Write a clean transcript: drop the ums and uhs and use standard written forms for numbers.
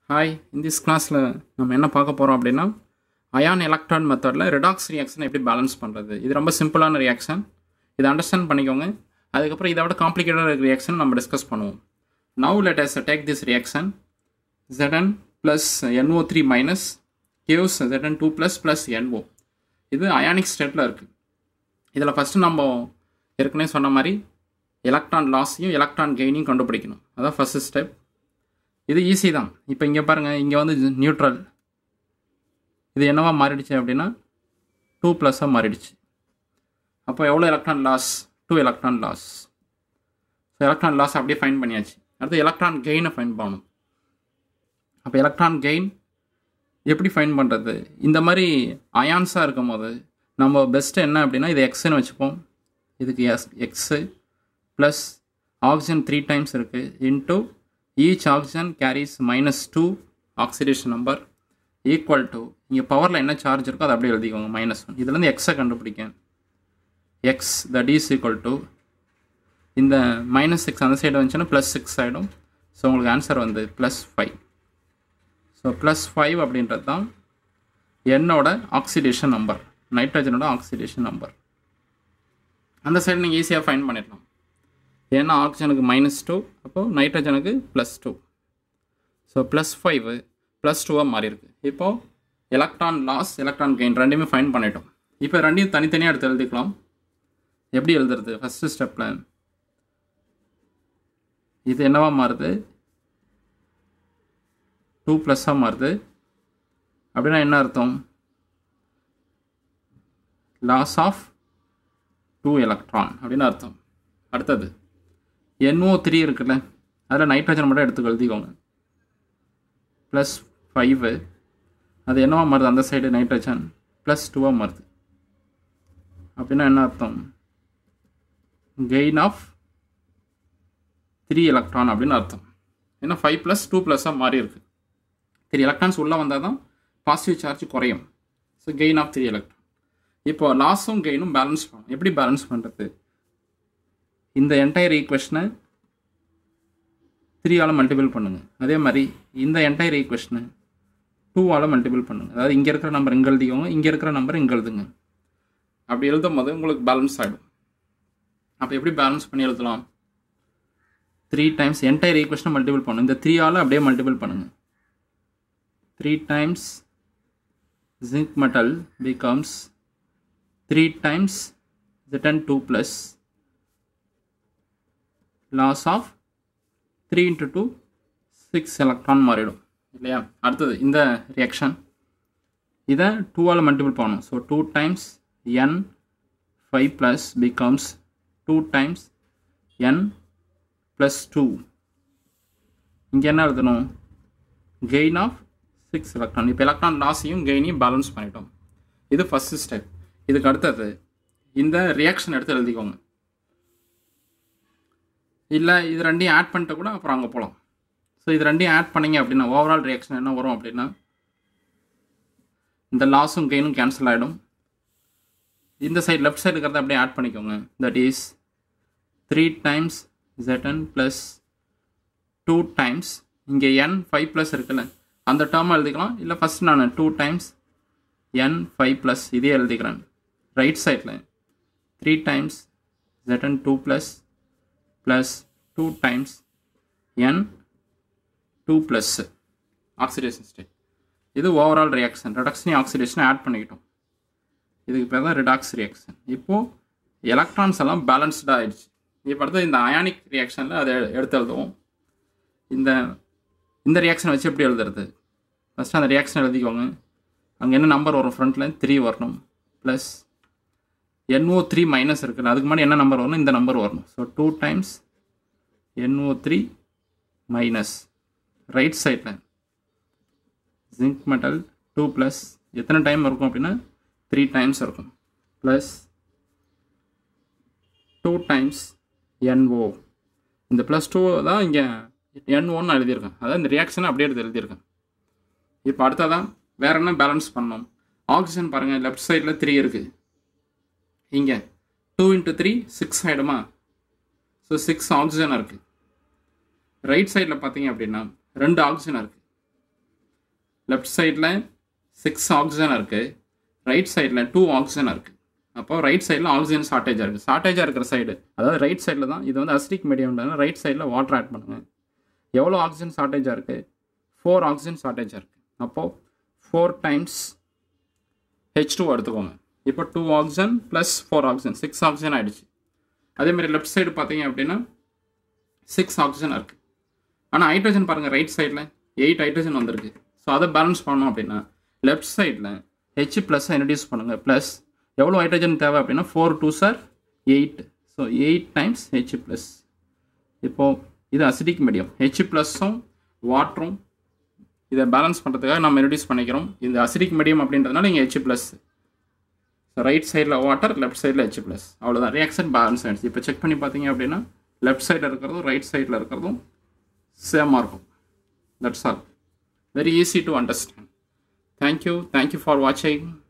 Hi, in this கிளாஸில் நம்ம என்ன பார்க்க போகிறோம் அப்படின்னா அயான் எலக்ட்ரான் மெத்தடில் ரெடாக்ஸ் ரியாக்ஷன் எப்படி பேலன்ஸ் பண்ணுறது. இது ரொம்ப சிம்பிளான ரியாக்ஷன், இதை அண்டர்ஸ்டாண்ட் பண்ணிக்கோங்க. அதுக்கப்புறம் இதை விட காம்ப்ளிகேட்டட் ரியாக்ஷன் நம்ம டிஸ்கஸ் பண்ணுவோம். Now let us take this reaction Zn plus NO3 minus gives Zn2 plus NO. இது அயானிக் ஸ்டேட்டில் இருக்குது. இதில் ஃபஸ்ட்டு நம்ம ஏற்கனவே சொன்ன மாதிரி எலக்ட்ரான் லாஸையும் எலக்ட்ரான் கெயினையும் கண்டுபிடிக்கணும். அதான் ஃபஸ்ட்டு ஸ்டெப். இது ஈஸி தான். இப்போ இங்கே பாருங்கள், இங்கே வந்து நியூட்ரல், இது என்னவா மாறிடுச்சு அப்படின்னா 2+ மாறிடுச்சு. அப்போ எவ்வளோ electron loss? 2 electron loss. So electron loss அப்படியே ஃபைன் பண்ணியாச்சு. அடுத்து எலக்ட்ரான் கெயினை ஃபைன் பண்ணணும். அப்போ எலக்ட்ரான் கெயின் எப்படி ஃபைன் பண்ணுறது? இந்த மாதிரி அயான்ஸாக இருக்கும் போது நம்ம பெஸ்ட்டு என்ன அப்படின்னா, இது எக்ஸ்ன்னு வச்சுப்போம். இதுக்கு எக்ஸு ப்ளஸ் ஆக்சிஜன் 3 டைம்ஸ் இருக்குது into each oxygen carries -2 oxidation number equal to, இங்கே பவரில் என்ன சார்ஜ் இருக்கோ அதை அப்படியே எழுதிக்கோங்க, -1. இதுலேருந்து எக்ஸை கண்டுபிடிக்கேன். X that is equal to, இந்த -6 அந்த சைடு வந்துச்சுன்னா +6 ஆகிடும். ஸோ உங்களுக்கு ஆன்சர் வந்து +5. ஸோ +5 அப்படின்றது தான் என்னோட ஆக்சிடேஷன் நம்பர், நைட்ரஜனோட ஆக்சிடேஷன் நம்பர். அந்த சைடு நீங்கள் ஈஸியாக ஃபைன் பண்ணிடலாம். ஏன்னா ஆக்சிஜனுக்கு -2, அப்போது நைட்ரஜனுக்கு +2. ஸோ +5 +2 மாறி இருக்கு. இப்போது எலக்ட்ரான் லாஸ் எலக்ட்ரான் கெயின் ரெண்டுமே ஃபைன் பண்ணிட்டோம். இப்போ ரெண்டையும் தனித்தனியாக எடுத்து எழுதிக்கலாம். எப்படி எழுதுறது? ஃபஸ்ட்டு ஸ்டெப்பில் இது என்னவா மாறுது? 2+ மாறுது. அப்படின்னா என்ன அர்த்தம்? லாஸ் ஆஃப் 2 எலக்ட்ரான் அப்படின்னு அர்த்தம். அடுத்தது NO3 இருக்குல்ல, அதில் நைட்ரஜன் மட்டும் எடுத்து எழுதிக்கோங்க. +5 அது என்னவா மாறுது? அந்த சைடு நைட்ரஜன் +2 மாறுது. அப்படின்னா என்ன அர்த்தம்? கெயின் ஆஃப் 3 எலக்ட்ரான் அப்படின்னு அர்த்தம். ஏன்னா 5 + 2+ மாறி இருக்கு. 3 எலக்ட்ரான்ஸ் உள்ளே வந்தால் தான் பாசிட்டிவ் சார்ஜ் குறையும். So gain of 3 electron. இப்போ லாஸும் கெயினும் பேலன்ஸ் பண்ணணும். எப்படி பேலன்ஸ் பண்ணுறது? இந்த என்டையர் ஈக்குவேஷனை 3ஆல் மல்டிபிள் பண்ணுங்கள். அதே மாதிரி இந்த என்டையர் ஈக்குவேஷனை 2ஆல் மல்டிபிள் பண்ணுங்கள். அதாவது இங்கே இருக்கிற நம்பர் இங்கே எழுதிக்கோங்க, இங்கே இருக்கிற நம்பர் இங்கே எழுதுங்க. அப்படி எழுதும் போது உங்களுக்கு பேலன்ஸ் ஆகிடும். அப்போ எப்படி பேலன்ஸ் பண்ணி எழுதலாம்? 3 டைம்ஸ் என்டையர் ஈக்குவேஷனை மல்டிபிள் பண்ணுங்க. இந்த 3ஆல் அப்படியே மல்டிபிள் பண்ணுங்கள். 3 times zinc metal becomes 3 times Zn2 plus loss of 3 × 2 6 electron மாறிடும் இல்லையா? அடுத்தது இந்த ரியாக்ஷன், இதை 2ஆல் மல்டிபிள் பண்ணணும். So 2 times N5+ becomes 2 times N+2. இங்கே என்ன எழுதணும்? Gain of 6 electron. இப்போ எலக்ட்ரான் லாஸையும் கெயினையும் பேலன்ஸ் பண்ணிட்டோம். இது ஃபஸ்ட்டு ஸ்டெப். இதுக்கு அடுத்தது இந்த ரியாக்ஷன் எடுத்து எழுதிக்கோங்க. இல்லை இது ரெண்டையும் ஆட் பண்ணிட்டு கூட அப்புறம் அங்கே போகலாம். ஸோ இது ரெண்டையும் ஆட் பண்ணிங்க அப்படின்னா ஓவரால் ரியாக்ஷன் என்ன வரும் அப்படின்னா, இந்த லாஸும் கெயினும் கேன்சல் ஆகிடும். இந்த சைடு லெஃப்ட் சைடு இருக்கிறத அப்படியே ஆட் பண்ணிக்கோங்க. That is 3 times Zn plus 2 times இங்கே N5+ இருக்குல்ல, அந்த டேர்மை எழுதிக்கலாம். இல்லை ஃபஸ்ட் நான் 2 டைம்ஸ் N5+ இதே எழுதிக்கிறேன். ரைட் சைடில் 3 times Zn2 plus 2 times N2+ oxidation state. இது ஓவரால் ரியாக்ஷன். ரெடக்ஷனையும் ஆக்சிடேஷனை ஆட் பண்ணிக்கிட்டோம். இதுக்கு பேர் தான் ரெடாக்ஸ் ரியாக்ஷன். இப்போது எலக்ட்ரான்ஸ் எல்லாம் பேலன்ஸ்டாக ஆகிடுச்சு. இப்போ அடுத்து இந்த அயானிக் ரியாக்ஷனில் அதை எடுத்து எழுதுவோம். இந்த ரியாக்ஷனை வச்சு எப்படி எழுதுறது? ஃபஸ்ட்டு அந்த ரியாக்ஷன் எழுதிக்கோங்க. அங்கே என்ன நம்பர் வரும்? ஃப்ரண்ட்டில் 3 வரணும். ப்ளஸ் NO3 மைனஸ் இருக்குல்ல, அதுக்கு முன்னாடி என்ன நம்பர் வரணும்? இந்த நம்பர் வரணும். So 2 times NO3 minus right சைடில் ஜிங்க் மெட்டல் 2+ எத்தனை டைம் இருக்கும் அப்படின்னா 3 டைம்ஸ் இருக்கும். Plus 2 times NO. இந்த +2 தான் இங்கே N1 எழுதியிருக்கேன். அதான் இந்த ரியாக்ஷனை அப்படியே எடுத்து எழுதியிருக்கேன். இப்போ அடுத்ததான் வேறு என்ன பேலன்ஸ் பண்ணணும்? ஆக்சிஜன் பாருங்கள், லெஃப்ட் சைடில் 3 இருக்குது. இங்கே 2 × 3 6 ஆகிடுமா? ஸோ 6 ஆக்சிஜன் இருக்குது. ரைட் சைடில் பார்த்தீங்க அப்படின்னா 2 ஆக்சிஜன் இருக்குது. லெஃப்ட் சைடில் 6 ஆக்சிஜன் இருக்குது, ரைட் சைடில் 2 ஆக்சிஜன் இருக்குது. அப்போ ரைட் சைடில் ஆக்சிஜன் ஷார்ட்டேஜாக இருக்குது. ஷார்ட்டேஜாக இருக்கிற சைடு, அதாவது ரைட் சைடில் தான். இது வந்து அசிடிக் மீடியம்னால ரைட் சைடில் வாட்டர் ஆட் பண்ணுங்கள். எவ்வளோ ஆக்சிஜன் ஷார்ட்டேஜாக இருக்குது? 4 ஆக்சிஜன் ஷார்ட்டேஜாக இருக்குது. அப்போது 4 டைம்ஸ் H2 எடுத்துக்கோங்க. இப்போ 2 ஆக்சிஜன் ப்ளஸ் 4 ஆக்சிஜன் 6 ஆக்சிஜன் ஆகிடுச்சு. அதேமாதிரி லெஃப்ட் சைடு பார்த்தீங்க அப்படின்னா 6 ஆக்சிஜன் இருக்குது. ஆனால் ஹைட்ரஜன் பாருங்கள், ரைட் சைடில் 8 ஹைட்ரஜன் வந்திருக்கு. ஸோ அதை பேலன்ஸ் பண்ணணும் அப்படின்னா லெஃப்ட் சைடில் H ப்ளஸ்ஸை இன்ட்ரடியூஸ் பண்ணுங்கள். ப்ளஸ் எவ்வளோ ஹைட்ரஜன் தேவை அப்படின்னா 4 2s are 8. So 8 times H plus. இப்போது இது அசிடிக் மீடியம், H ப்ளஸ்ஸும் வாட்டரும் இதை பேலன்ஸ் பண்ணுறதுக்காக நம்ம இன்ட்ரடியூஸ் பண்ணிக்கிறோம். இந்த அசிடிக் மீடியம் அப்படின்றதுனால இங்கே H ப்ளஸ். ஸோ ரைட் சைடில் வாட்டர், லெஃப்ட் சைடில் H ப்ளஸ். அவ்வளோதான், ரியாக்ஷன் பேலன்ஸ் ஆகிடுச்சு. இப்போ செக் பண்ணி பார்த்தீங்க அப்படின்னா லெஃப்ட் சைடில் இருக்கிறதும் ரைட் சைடில் இருக்கிறதும் சேமாக இருக்கும். That's all. Very easy to understand. Thank you for watching.